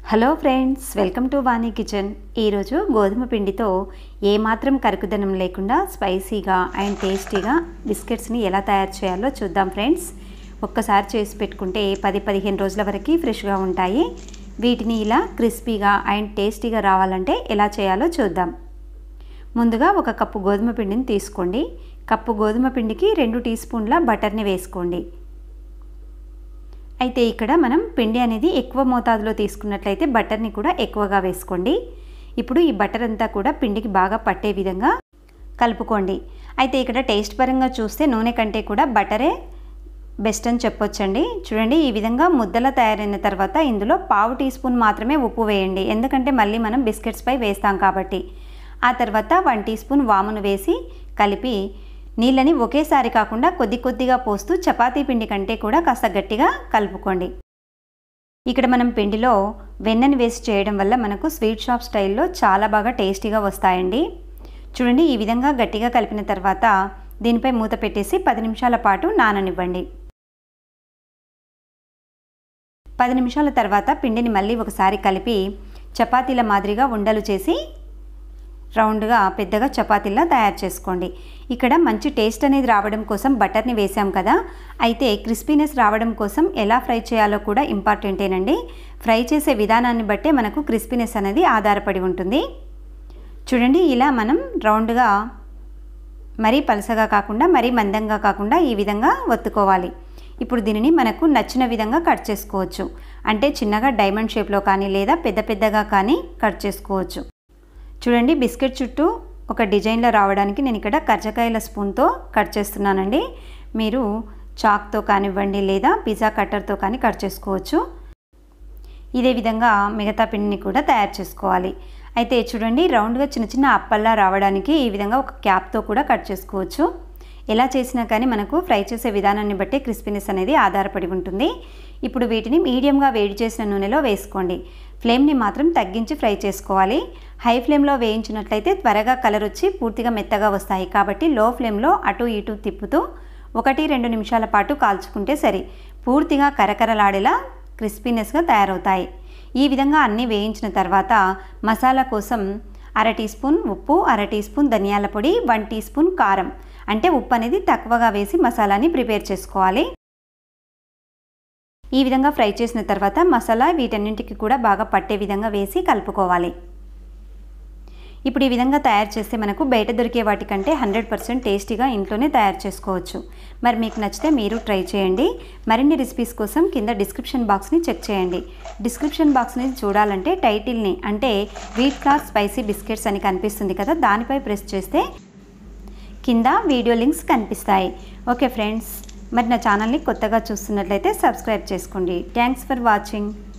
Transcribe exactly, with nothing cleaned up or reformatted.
Hello friends, welcome to Vani kitchen. ఈరోజు గోధుమ పిండితో ఏమాత్రం కరుకుదనం లేకుండా స్పైసీగా అండ్ టేస్టీగా బిస్కెట్స్ని ఎలా తయారు చేయాలో చూద్దాం ఫ్రెండ్స్. ఒక్కసారి చేసి పెట్టుకుంటే పది పదిహేను రోజుల వరకు ఫ్రెష్గా ఉంటాయి. వీటిని ఇలా క్రిస్పీగా అండ్ టేస్టీగా రావాలంటే ఎలా చేయాలో చూద్దాం. ముందుగా ఒక కప్పు గోధుమ పిండిని తీసుకోండి. కప్పు గోధుమ పిండికి రెండు టీ స్పూన్ల బటర్ని వేసుకోండి. అయితే ఇక్కడ మనం పిండి అనేది ఎక్కువ మోతాదులో తీసుకున్నట్లయితే బటర్ని కూడా ఎక్కువగా వేసుకోండి. ఇప్పుడు ఈ బటర్ అంతా కూడా పిండికి బాగా పట్టే విధంగా కలుపుకోండి. అయితే ఇక్కడ టేస్ట్ పరంగా చూస్తే నూనె కంటే కూడా బటరే బెస్ట్ అని చెప్పొచ్చండి. చూడండి, ఈ విధంగా ముద్దలా తయారైన తర్వాత ఇందులో పావు టీ స్పూన్ మాత్రమే ఉప్పు వేయండి, ఎందుకంటే మళ్ళీ మనం బిస్కెట్స్పై వేస్తాం కాబట్టి. ఆ తర్వాత వన్ టీ స్పూన్ వామును వేసి కలిపి నీళ్ళని ఒకేసారి కాకుండా కొద్ది కొద్దిగా పోస్తూ చపాతీ పిండి కంటే కూడా కాస్త గట్టిగా కలుపుకోండి. ఇక్కడ మనం పిండిలో వెన్నని వేసి చేయడం వల్ల మనకు స్వీట్ షాప్ స్టైల్లో చాలా బాగా టేస్టీగా వస్తాయండి. చూడండి, ఈ విధంగా గట్టిగా కలిపిన తర్వాత దీనిపై మూత పెట్టేసి పది నిమిషాల పాటు నాననివ్వండి. పది నిమిషాల తర్వాత పిండిని మళ్ళీ ఒకసారి కలిపి చపాతీల మాదిరిగా ఉండలు చేసి రౌండ్గా పెద్దగా చపాతీలా తయారు చేసుకోండి. ఇక్కడ మంచి టేస్ట్ అనేది రావడం కోసం బటర్ని వేసాం కదా, అయితే క్రిస్పీనెస్ రావడం కోసం ఎలా ఫ్రై చేయాలో కూడా ఇంపార్టెంటేనండి. ఫ్రై చేసే విధానాన్ని బట్టే మనకు క్రిస్పీనెస్ అనేది ఆధారపడి ఉంటుంది. చూడండి, ఇలా మనం రౌండ్గా మరీ పలసగా కాకుండా మరీ మందంగా కాకుండా ఈ విధంగా ఒత్తుకోవాలి. ఇప్పుడు దీనిని మనకు నచ్చిన విధంగా కట్ చేసుకోవచ్చు. అంటే చిన్నగా డైమండ్ షేప్లో కానీ లేదా పెద్ద పెద్దగా కానీ కట్ చేసుకోవచ్చు. చూడండి, బిస్కెట్ చుట్టూ ఒక డిజైన్లో రావడానికి నేను ఇక్కడ కర్జకాయల స్పూన్తో కట్ చేస్తున్నానండి. మీరు చాక్తో కానివ్వండి లేదా పిజ్జా కట్టర్తో కానీ కట్ చేసుకోవచ్చు. ఇదే విధంగా మిగతా పిండిని కూడా తయారు చేసుకోవాలి. అయితే చూడండి, రౌండ్గా చిన్న చిన్న అప్పల్లా రావడానికి ఈ విధంగా ఒక క్యాప్తో కూడా కట్ చేసుకోవచ్చు. ఎలా చేసినా కానీ మనకు ఫ్రై చేసే విధానాన్ని బట్టి క్రిస్పీనెస్ అనేది ఆధారపడి ఉంటుంది. ఇప్పుడు వీటిని మీడియంగా వేడి చేసిన నూనెలో వేసుకోండి. ఫ్లేమ్ని మాత్రం తగ్గించి ఫ్రై చేసుకోవాలి. హై ఫ్లేమ్లో వేయించినట్లయితే త్వరగా కలర్ వచ్చి పూర్తిగా మెత్తగా వస్తాయి. కాబట్టి లో ఫ్లేమ్లో అటు ఇటు తిప్పుతూ ఒకటి రెండు నిమిషాల పాటు కాల్చుకుంటే సరి, పూర్తిగా కరకరలాడేలా క్రిస్పీనెస్గా తయారవుతాయి. ఈ విధంగా అన్నీ వేయించిన తర్వాత మసాలా కోసం అర టీ స్పూన్ ఉప్పు, అర టీ స్పూన్ ధనియాల పొడి, వన్ టీ స్పూన్ కారం, అంటే ఉప్పు అనేది తక్కువగా వేసి మసాలాని ప్రిపేర్ చేసుకోవాలి. ఈ విధంగా ఫ్రై చేసిన తర్వాత మసాలా వీటన్నింటికి కూడా బాగా పట్టే విధంగా వేసి కలుపుకోవాలి. ఇప్పుడు ఈ విధంగా తయారు చేస్తే మనకు బయట దొరికే వాటికంటే హండ్రెడ్ పర్సెంట్ టేస్టీగా ఇంట్లోనే తయారు చేసుకోవచ్చు. మరి మీకు నచ్చితే మీరు ట్రై చేయండి. మరిన్ని రెసిపీస్ కోసం కింద డిస్క్రిప్షన్ బాక్స్ని చెక్ చేయండి. డిస్క్రిప్షన్ బాక్స్ని చూడాలంటే టైటిల్ని, అంటే వీట్ ఫ్లార్ స్పైసీ బిస్కెట్స్ అని కనిపిస్తుంది కదా, దానిపై ప్రెస్ చేస్తే కింద వీడియో లింక్స్ కనిపిస్తాయి. ఓకే ఫ్రెండ్స్, మరి నా ఛానల్ని కొత్తగా చూస్తున్నట్లయితే సబ్స్క్రైబ్ చేసుకోండి. Thanks for watching.